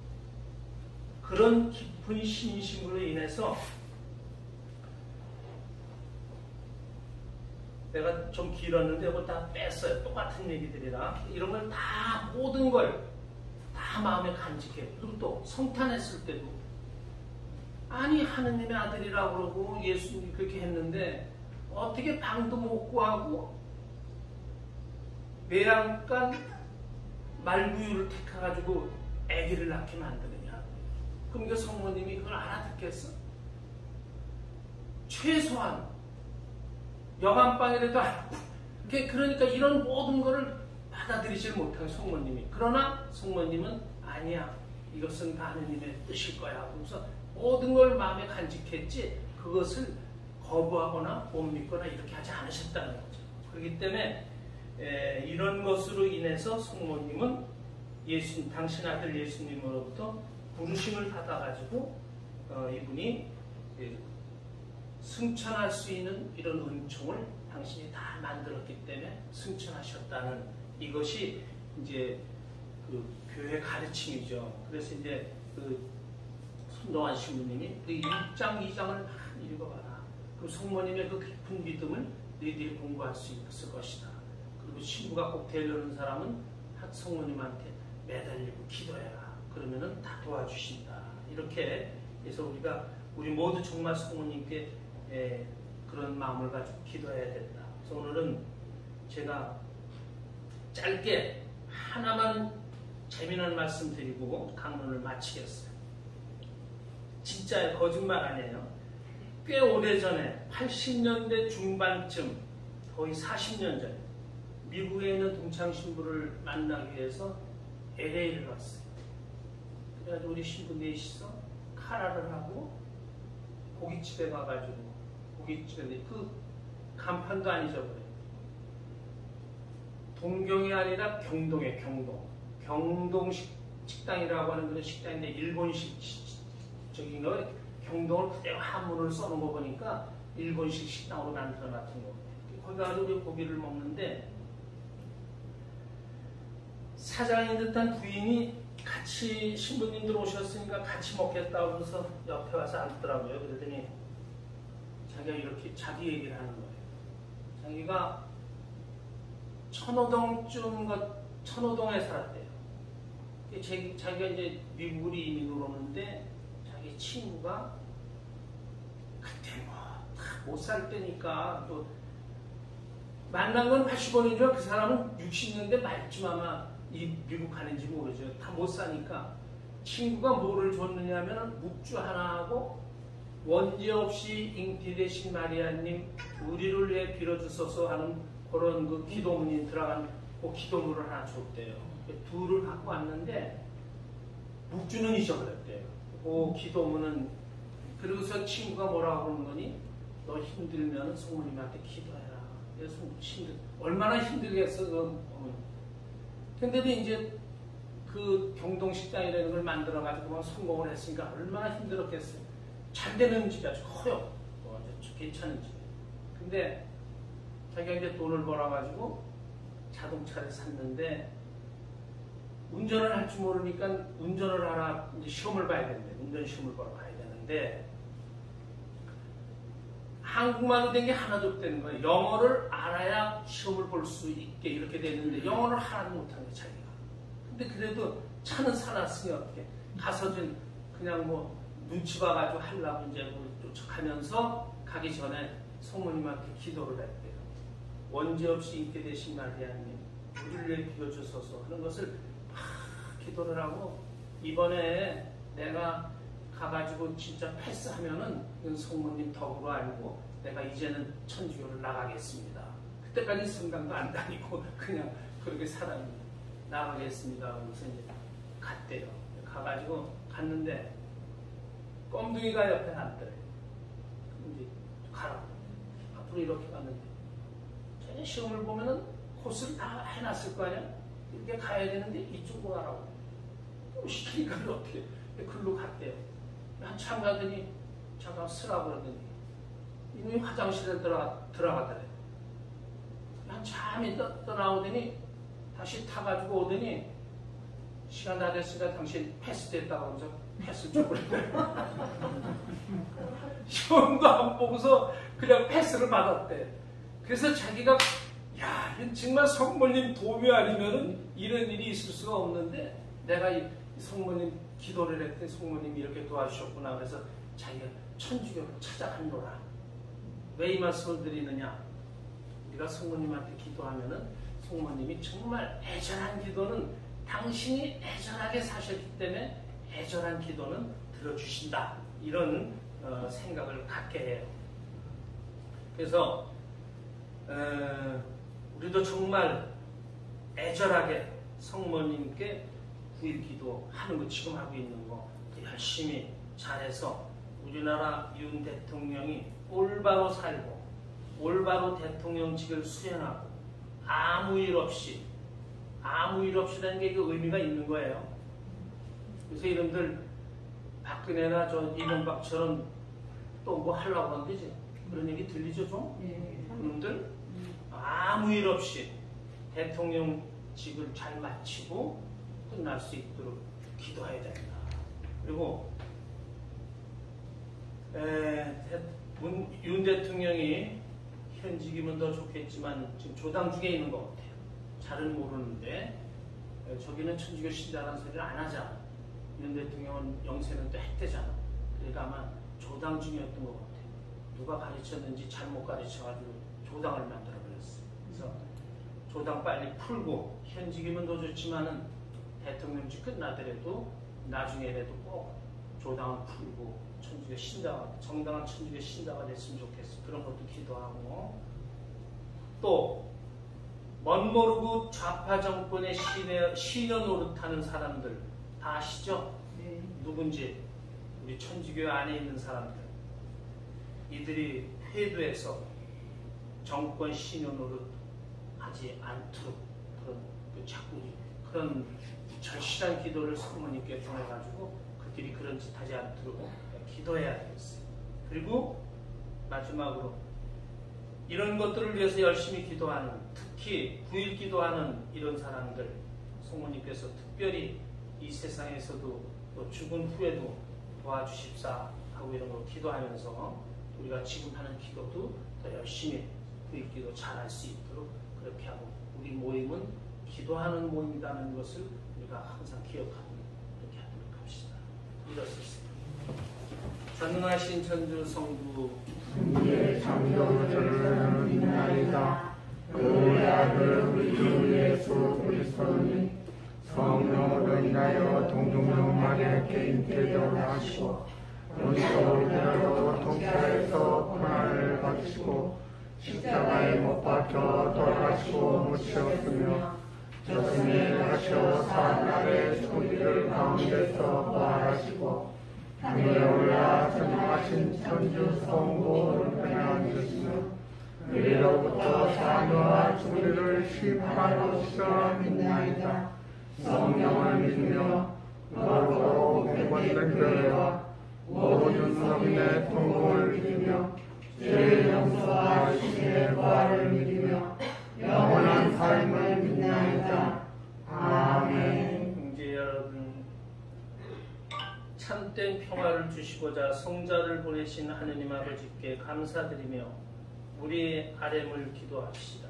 그런 깊은 신심으로 인해서 내가 좀 길었는데 이거 다 뺐어요. 똑같은 얘기들이라 이런 걸 다 모든 걸 다 마음에 간직해. 그리고 또 성탄했을 때도 아니 하느님의 아들이라고 그러고 예수님이 그렇게 했는데 어떻게 방도 못 구하고 매양간 말구유를 택해가지고 아기를 낳게 만드느냐. 그럼 그 성모님이 그걸 알아듣겠어? 최소한 여간방이라도 알고 그러니까 이런 모든 거를 막 받아들이질 못한 성모님이. 그러나 성모님은 아니야, 이것은 하느님의 뜻일 거야. 그래서 모든 걸 마음에 간직했지 그것을 거부하거나 못 믿거나 이렇게 하지 않으셨다는 거죠. 그렇기 때문에 에, 이런 것으로 인해서 성모님은 예수, 당신 아들 예수님으로부터 부르심을 받아가지고 어, 이분이 예, 승천할 수 있는 이런 은총을 당신이 다 만들었기 때문에 승천하셨다는 이것이 이제 그 교회 가르침이죠. 그래서 이제 그 손동환 신부님이 그 일 장, 이 장을 많이 읽어봐라. 그럼 성모님의 그 깊은 믿음을 너희들이 공부할 수 있을 것이다. 그리고 신부가 꼭 되려는 사람은 성모님한테 매달리고 기도해라. 그러면은 다 도와주신다. 이렇게 해서 우리가 우리 모두 정말 성모님께 에, 그런 마음을 가지고 기도해야 된다. 그래서 오늘은 제가 짧게 하나만 재미난 말씀 드리고 강론을 마치겠어요. 진짜 거짓말 아니에요. 꽤 오래전에 팔십 년대 중반쯤, 거의 사십 년 전에 미국에 있는 동창 신부를 만나기 위해서 엘에이를 갔어요. 그래가지고 우리 신부 넷이서 카라를 하고 고깃집에 가가지고, 고깃집에 그 간판도 안 잊어버려요. 동경이 아니라 경동에, 경동. 경동 식, 식당이라고 하는 그런 식당인데 일본식 저기 거 경동을 그대로 한문을 써놓은 거 보니까 일본식 식당으로 만들어놨던 거. 거기 가서 우리 고기를 먹는데 사장인 듯한 부인이 같이 신부님들 오셨으니까 같이 먹겠다고 그래서 옆에 와서 앉더라고요. 그러더니 자기가 이렇게 자기 얘기를 하는 거예요. 자기가 천호동쯤 것, 천호동에 살았대요. 자기, 자기가 이제 미국으로 이민을 오는데 자기 친구가 그때 뭐 다 못 살 때니까 또 만난 건 팔십 원이죠. 그 사람은 육십 년대 말쯤 아마 이 미국 가는지 모르죠. 다 못 사니까 친구가 뭐를 줬느냐 하면 묵주 하나하고 원죄 없이 잉태 되신 마리아님 우리를 위해 빌어주소서 하는 그런 그 기도문이 들어간 그 기도문을 하나 줬대요. 둘을 갖고 왔는데 묵주는 잊어버렸대요. 그 기도문은. 그러고서 친구가 뭐라고 그러는 거니? 너 힘들면 성모님한테 기도해라. 그래서 힘들, 얼마나 힘들겠어 그 어머니. 근데도 이제 그 경동식당이라는 걸 만들어가지고 성공을 했으니까 얼마나 힘들었겠어요. 잘 되는 집이 아주 커요. 어, 아주 괜찮은 집. 근데 자기가 이제 돈을 벌어가지고 자동차를 샀는데 운전을 할 줄 모르니까 운전을 하라, 이제 시험을 봐야 되는데, 운전 시험을 보러 가야 되는데, 한국말로 된 게 하나도 없다는 거예요. 영어를 알아야 시험을 볼 수 있게 이렇게 됐는데, 영어를 하나도 못한 거예요, 자기가. 근데 그래도 차는 사놨으니 어떻게. 가서 좀 그냥 뭐 눈치 봐가지고 하려고 이제 쫓아가면서 가기 전에 성모님한테 기도를 했대요. 원죄 없이 있게 되신 마리아님, 우리를 위해 비워주소서 하는 것을 막 기도를 하고, 이번에 내가 가가지고 진짜 패스하면은 성모님 덕으로 알고 내가 이제는 천주교를 나가겠습니다. 그때까지 성당도 안 다니고 그냥 그렇게 살아 나가겠습니다. 그래서 이제 갔대요. 가가지고 갔는데 껌둥이가 옆에 앉더래요. 이제 가라고. 앞으로 이렇게 갔는데 전에 시험을 보면은 코스를 다 해놨을 거 아니야? 이렇게 가야 되는데 이쪽으로 가라고. 또 시키니까 어떻게 글로 갔대요. 한참 가더니 잠깐 쓰라고 그러더니 이놈이 화장실에 들어가, 들어가더래. 한참 있다 떠나오더니 다시 타가지고 오더니 시간 다 됐으니까 당신 패스됐다고 하면서 패스 쪽으로 시험도 안 보고서 그냥 패스를 받았대. 그래서 자기가 야, 정말 성모님 도움이 아니면은 이런 일이 있을 수가 없는데 내가 이 성모님 기도를 했더니 성모님이 이렇게 도와주셨구나. 그래서 자기가 천주교를 찾아갔노라. 왜 이 말씀을 드리느냐? 우리가 성모님한테 기도하면은 성모님이 정말 애절한 기도는 당신이 애절하게 사셨기 때문에 애절한 기도는 들어주신다. 이런 어, 생각을 갖게 해요. 그래서 어, 우리도 정말 애절하게 성모님께 구일 기도하는 거 지금 하고 있는 거 열심히 잘해서 우리나라 윤 대통령이 올바로 살고 올바로 대통령직을 수행하고 아무 일 없이 아무 일 없이라는 게 그 의미가 있는 거예요. 그래서 이놈들 박근혜나 저 이명박처럼 또 뭐 하려고 하는 거지. 그런 얘기 들리죠 좀? 예. 이놈들 아무 일 없이 대통령직을 잘 마치고 끝날 수 있도록 기도해야 된다. 그리고 에, 대, 문, 윤 대통령이 현직이면 더 좋겠지만 지금 조당 중에 있는 것 같아요. 잘은 모르는데 에, 저기는 천주교 신자라는 소리를 안 하잖아. 윤 대통령은 영세는 또 했대잖아. 그러니까 아마 조당 중이었던 것 같아요. 누가 가르쳤는지 잘못 가르쳐가지고 조당을 만들어버렸어요. 그래서 조당 빨리 풀고 현직이면 더 좋지만은 대통령직 끝나더라도 나중에라도 꼭 조당을 풀고 천주교 신자가 정당한 천주교 신자가 됐으면 좋겠어. 그런 것도 기도하고 또 멋모르고 좌파 정권의 시내, 시녀 노릇하는 사람들 다 아시죠? 네. 누군지 우리 천주교 안에 있는 사람들 이들이 회도해서 정권 시녀 노릇 하지 않도록 그런 그 자꾸 그런 절실한 기도를 성모님께 통해가지고 그들이 그런 짓 하지 않도록 기도해야 되겠어요. 그리고 마지막으로 이런 것들을 위해서 열심히 기도하는 특히 구일 기도하는 이런 사람들 성모님께서 특별히 이 세상에서도 또 죽은 후에도 도와주십사 하고 이런 거 기도하면서 우리가 지금 하는 기도도 더 열심히 구일 기도 잘할 수 있도록 그렇게 하고 우리 모임은 기도하는 모임이라는 것을 우리가 항상 기억하고 그렇게 하도록 합시다. 일어섰습니다. 전능하신 천주 성부 우리의 창조주를 믿나이다. 그의 아들 우리 주 예수 그리스도니 성령으로 인하여 동정녀 마리아께 잉태되어 나시고 우리로 우리로 통치하여서 고난을 받으시고 십자가에 못 박혀 돌아가시고 묻히었으며 저승에 가셔 사흘날에 죽은 가운데서 부활하시고 하늘에 올라 전능하신 천주 성부 우편에 앉으시며 우리로부터 사노와 죽으리를 심판하러 오시라 믿나이다. 성령을 믿으며 거룩하고 백원된 교회와 모든 성인의 통공을 믿으며 죄의 용서와 신의 부활을 믿으며 영원한 삶을 믿나이다. 아멘. 형제 여러분, 참된 평화를 주시고자 성자를 보내신 하느님 아버지께 감사드리며 우리의 아뢰을 기도합시다.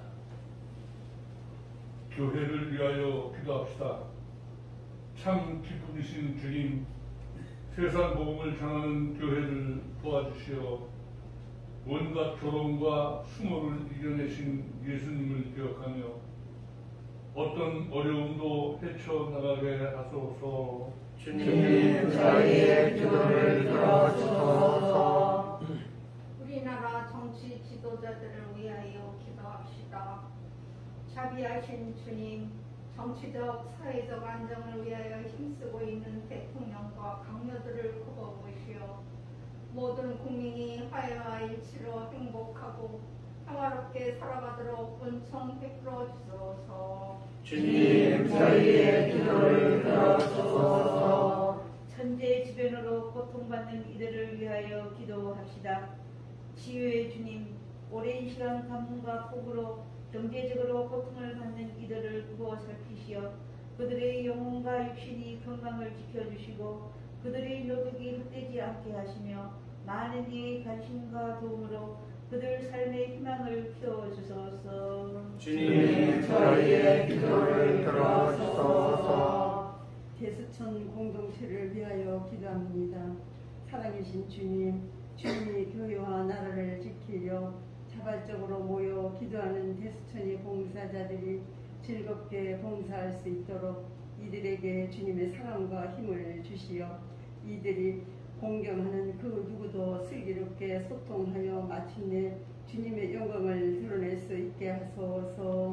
교회를 위하여 기도합시다. 참 기쁘신 주님, 세상 복음을 전하는 교회를 도와주시어 온갖 조롱과 수모를 이겨내신 예수님을 기억하며 어떤 어려움도 헤쳐나가게 하소서. 주님 저희의 기도를 들어주소서. 우리나라 정치 지도자들을 위하여 기도합시다. 자비하신 주님, 정치적, 사회적 안정을 위하여 힘쓰고 있는 대통령과 강요들을 굽어보시어 모든 국민이 화해와 일치로 행복하고 평화롭게 살아가도록 은총 베풀어 주소서. 주님 저희의 기도를 들어주소서. 천재 지변으로 고통받는 이들을 위하여 기도합시다. 치유의 주님, 오랜 시간 가뭄과 폭우로 경제적으로 고통을 받는 이들을 두고 살피시어 그들의 영혼과 육신이 건강을 지켜주시고 그들의 노력이 헛되지 않게 하시며 많은 이의 관심과 도움으로 그들 삶의 희망을 키워주소서. 주님 저희의 기도를 들어주소서. 대수천 공동체를 위하여 기도합니다. 살아계신 주님, 주님이 교회와 나라를 지키려 자발적으로 모여 기도하는 대수천의 봉사자들이 즐겁게 봉사할 수 있도록 이들에게 주님의 사랑과 힘을 주시어 이들이 공경하는 그 누구도 슬기롭게 소통하여 마침내 주님의 영광을 드러낼 수 있게 하소서.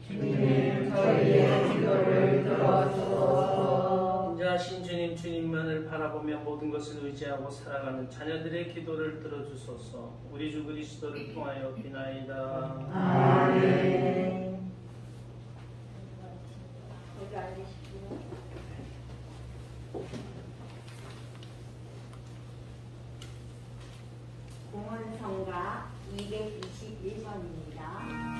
주님 저희의 기도를 들어주소서. 인자하신 주님, 주님만을 바라보며 모든 것을 의지하고 살아가는 자녀들의 기도를 들어주소서. 우리 주 그리스도를 통하여 비나이다. 아멘. 여기 앉으시고요. 공원성가 이백이십일 번입니다.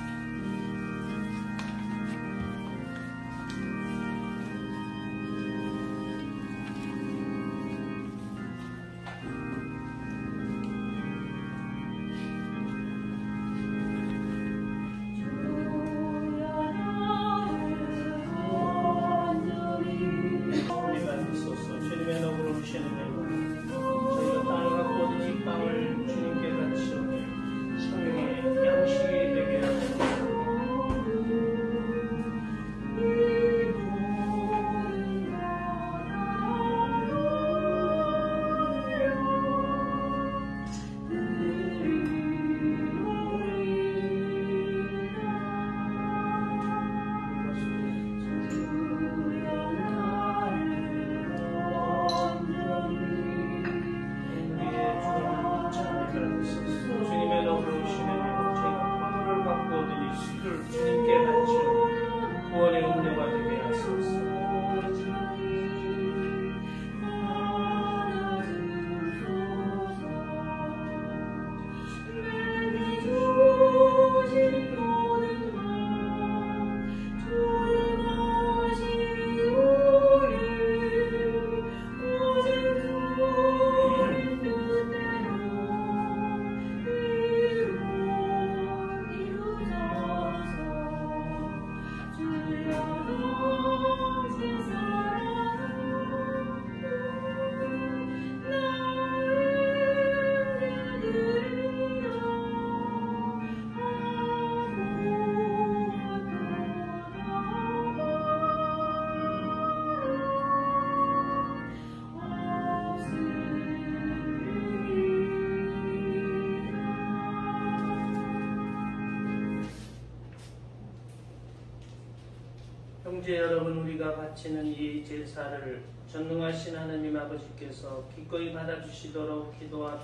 형제 여러분, 우리가 바치는 이 제사를 전능하신 하나님 아버지께서 기꺼이 받아주시도록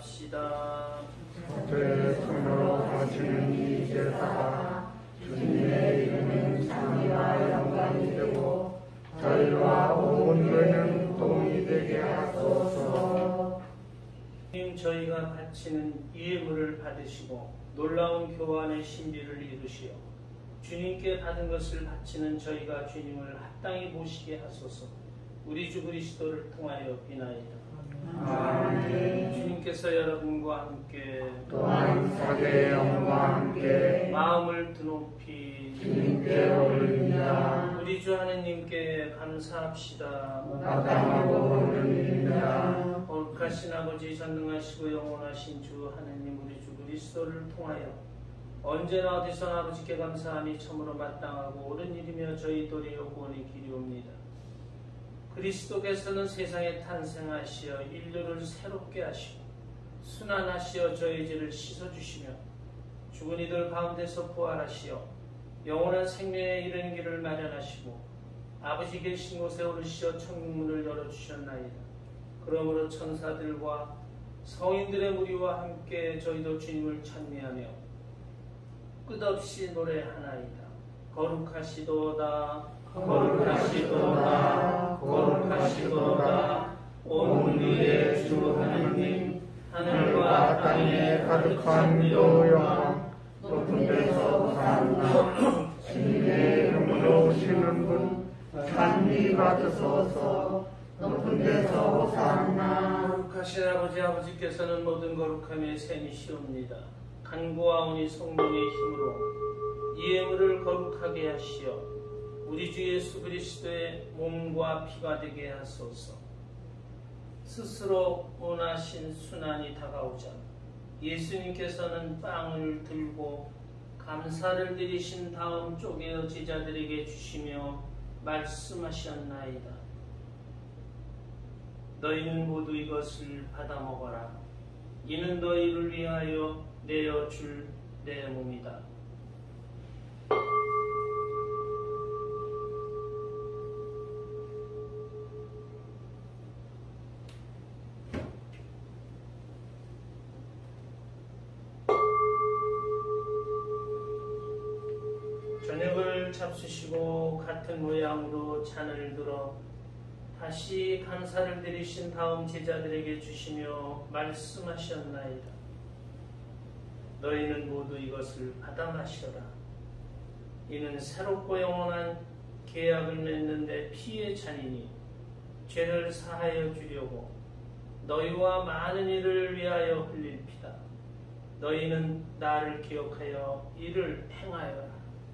기도합시다. 제 손으로 바치는 이 제사가 주님의 이름은 상이와 영광이 되고 저희와 온 교회는 도움이 되게 하소서. 주님, 저희가 바치는 이 예물을 받으시고 놀라운 교환의 신비를 이루시어 주님께 받은 것을 바치는 저희가 주님을 합당히 모시게 하소서. 우리 주 그리스도를 통하여 비나이다. 아멘. 주님께서 여러분과 함께 또한 사제의 영과 함께 마음을 드높이 주님께 올립니다. 우리 주 하느님께 감사합시다. 마땅하고 옳은 일입니다. 거룩하신 아버지, 전능하시고 영원하신 주 하느님, 우리 주 그리스도를 통하여 언제나 어디서나 아버지께 감사함이 참으로 마땅하고 옳은 일이며 저희 도리어 구원의 길이옵니다. 그리스도께서는 세상에 탄생하시어 인류를 새롭게 하시고 순환하시어 저희 죄를 씻어주시며 죽은 이들 가운데서 부활하시어 영원한 생명에 이르는 길을 마련하시고 아버지 계신 곳에 오르시어 천국문을 열어주셨나이다. 그러므로 천사들과 성인들의 무리와 함께 저희도 주님을 찬미하며 끝없이 노래하나이다. 거룩하시도다, 거룩하시도다, 거룩하시도다. 온 위의 주 하느님, 하늘과 땅에 가득한 위로 영광, 높은 데서 호산나. 주님의 이름으로 오시는 분 찬미 받으소서. 높은 데서 호산나. 거룩하신 아버지, 아버지께서는 모든 거룩함의 샘이시옵니다. 간구와 오니 성령의 힘으로 이 예물을 거룩하게 하시어 우리 주 예수 그리스도의 몸과 피가 되게 하소서. 스스로 원하신 순환이 다가오자 예수님께서는 빵을 들고 감사를 드리신 다음 쪼개어 제자들에게 주시며 말씀하셨나이다. 너희는 모두 이것을 받아 먹어라. 이는 너희를 위하여 내어 줄 내 몸이다. 잡수시고 같은 모양으로 잔을 들어 다시 감사를 드리신 다음 제자들에게 주시며 말씀하셨나이다. 너희는 모두 이것을 받아 마셔라. 이는 새롭고 영원한 계약을 맺는 데 피의 잔이니 죄를 사하여 주려고 너희와 많은 이를 위하여 흘릴 피다. 너희는 나를 기억하여 이를 행하여라.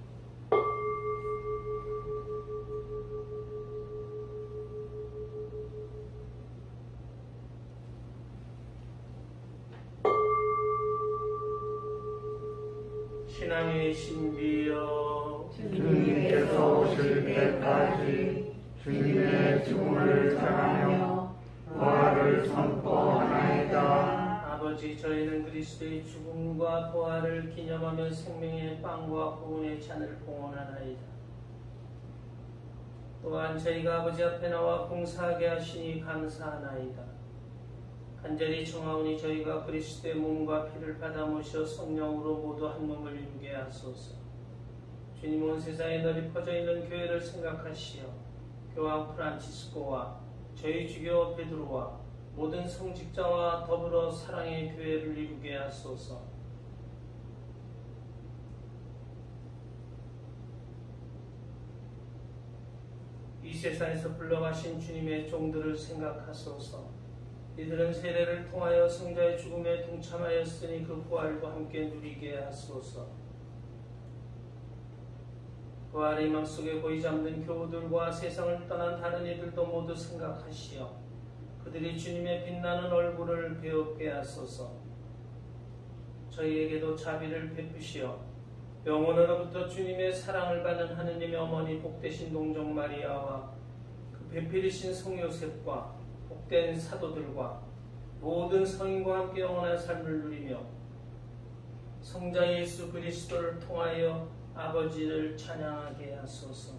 신앙의 신비여, 주님께서 오실 때까지 주님의 죽음을 전하며 부활을 선포하나이다. 아버지, 저희는 그리스도의 죽음과 부활을 기념하며 생명의 빵과 구원의 잔을 봉헌하나이다. 또한 저희가 아버지 앞에 나와 봉사하게 하시니 감사하나이다. 간절히 청하오니 저희가 그리스도의 몸과 피를 받아 모셔 성령으로 모두 한 몸을 이루게 하소서. 주님, 온 세상에 널리 퍼져 있는 교회를 생각하시어 교황 프란치스코와 저희 주교 베드로와 모든 성직자와 더불어 사랑의 교회를 이루게 하소서. 이 세상에서 불러가신 주님의 종들을 생각하소서. 이들은 세례를 통하여 성자의 죽음에 동참하였으니 그 부활도 함께 누리게 하소서. 부활의 희망 속에 고이 잠든 교우들과 세상을 떠난 다른 이들도 모두 생각하시어 그들이 주님의 빛나는 얼굴을 배웁게 하소서. 저희에게도 자비를 베푸시어 영혼으로부터 주님의 사랑을 받는 하느님의 어머니 복되신 동정 마리아와 그 배필이신 성 요셉과 복된 사도들과 모든 성인과 함께 영원한 삶을 누리며 성자 예수 그리스도를 통하여 아버지를 찬양하게 하소서.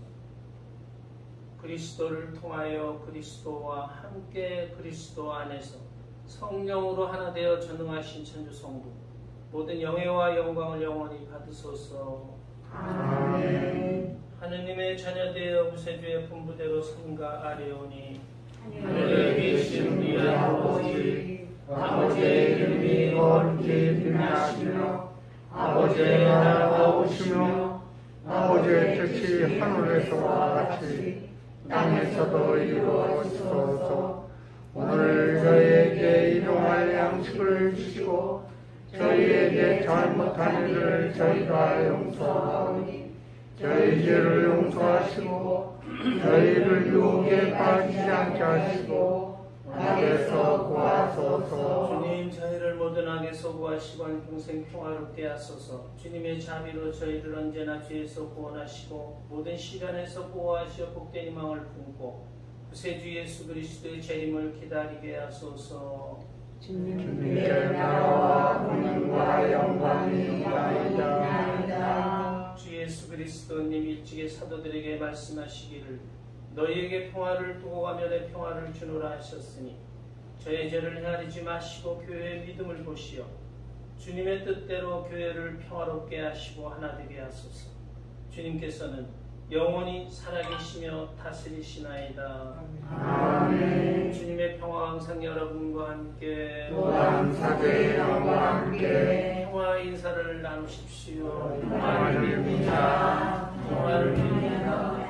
그리스도를 통하여 그리스도와 함께 그리스도 안에서 성령으로 하나 되어 전능하신 천주성부 모든 영예와 영광을 영원히 받으소서. 아멘. 하느님의 자녀되어 구세주의 분부대로 성가 아뢰오니 하늘에 계신 우리 아버지, 아버지의 이름이 거룩히 빛나시며 아버지의 나라가 오시며 아버지의 뜻이 하늘에서와 같이 땅에서도 이루어지소서. 오늘 저희에게 일용할 양식을 주시고 저희에게 잘못한 일을 저희가 용서하오니 저희 죄를 용서하시고 저희를 유혹에 빠지지 않게 하시고 악에서 구하소서. 주님, 저희를 모든 악에서 구하시고 평생 평화롭게 하소서. 주님의 자비로 저희를 언제나 죄에서 구원하시고 모든 시간에서 보호하시어 복된 희망을 품고 구세주 예수 그리스도의 재림을 기다리게 하소서. 주님께 나라와 권능과 영광이 있나이다. 주 예수 그리스도님 일찍이 사도들에게 말씀하시기를 너희에게 평화를 두고 가며 내 평화를 주노라 하셨으니 저의 죄를 헤아리지 마시고 교회의 믿음을 보시어 주님의 뜻대로 교회를 평화롭게 하시고 하나 되게 하소서. 주님께서는 영원히 살아계시며 다스리시나이다. 아멘. 주님의 평화 항상 여러분과 함께 또한 사제와 함께 평화 인사를 나누십시오. 평화를 빕니다. 평화를 빕니다.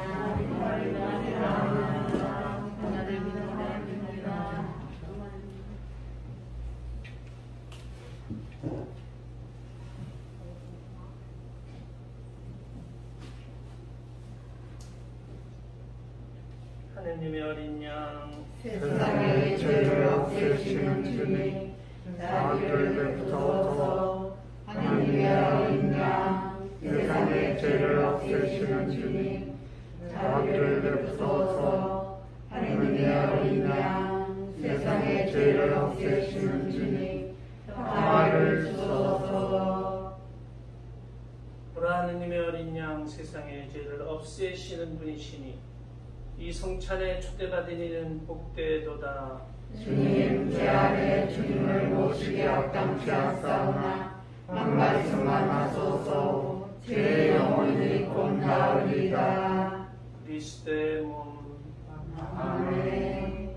하느님의 어린 양, 세상의 죄를 없애시는 주님, 자비를 베푸소서. 하느님의 어린 양, 세상의 죄를 없애시는 주님, 자비를 베푸소서. 하느님의 어린 양, 세상의 죄를 없애시는 주님, 평화를 주소서. 보라, 하느님의 어린 양, 세상의 죄를 없애시는 분이시니 이 성찬에 초대받은 이는 복되도다. 주님, 제 안에 주님을 모시게 합당치 않사오나 한 말씀만 하소서. 제 영혼이 곧 나으리다. 그리스도의 몸. 아멘.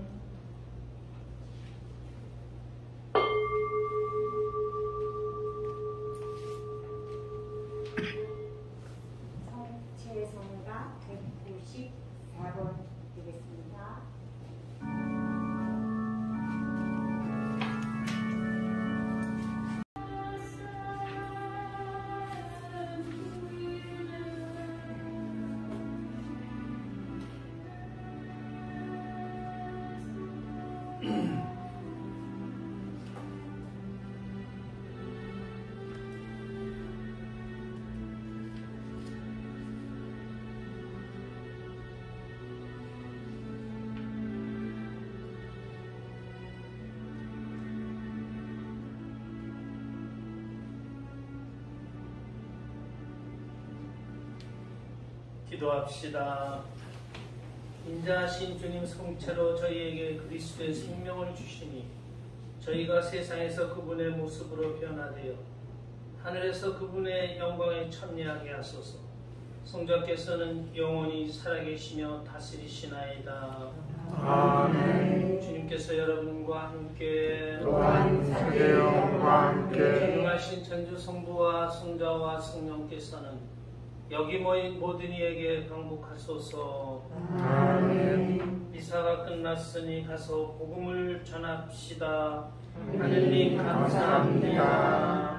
성체성가 백구십사 번 되겠습니다. 기도합시다. 인자하신 주님 성체로 저희에게 그리스도의 생명을 주시니 저희가 세상에서 그분의 모습으로 변화되어 하늘에서 그분의 영광에 참여하게 하소서. 성자께서는 영원히 살아계시며 다스리시나이다. 아멘. 주님께서 여러분과 함께 또한 자기의 영과 함께 전능하신 천주 성부와 성자와 성령께서는 여기 모인 모든 이에게 강복하소서. 아멘. 미사가 끝났으니 가서 복음을 전합시다. 하느님 감사합니다.